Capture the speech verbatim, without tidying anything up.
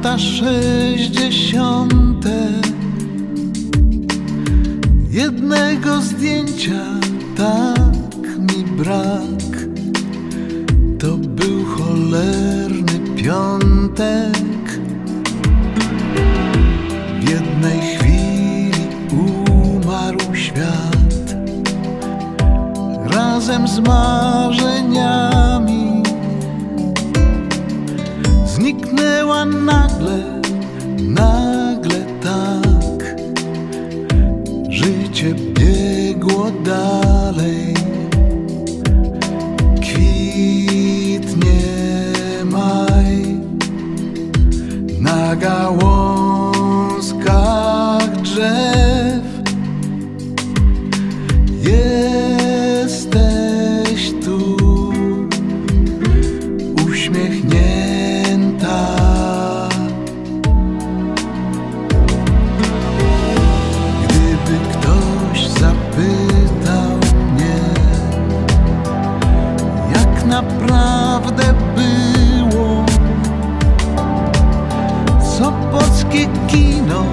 Lata sześćdziesiąte. Jednego zdjęcia tak mi brak. To był cholerny piątek. W jednej chwili umarł świat razem z marzeniami. Zniknęła nagle, nagle tak. Życie biegło dalej. Kwitnie maj na gałązkach drzew. Jesteś tu uśmiechnięta. Gdyby ktoś zapytał mnie, jak naprawdę było, Sopockie kino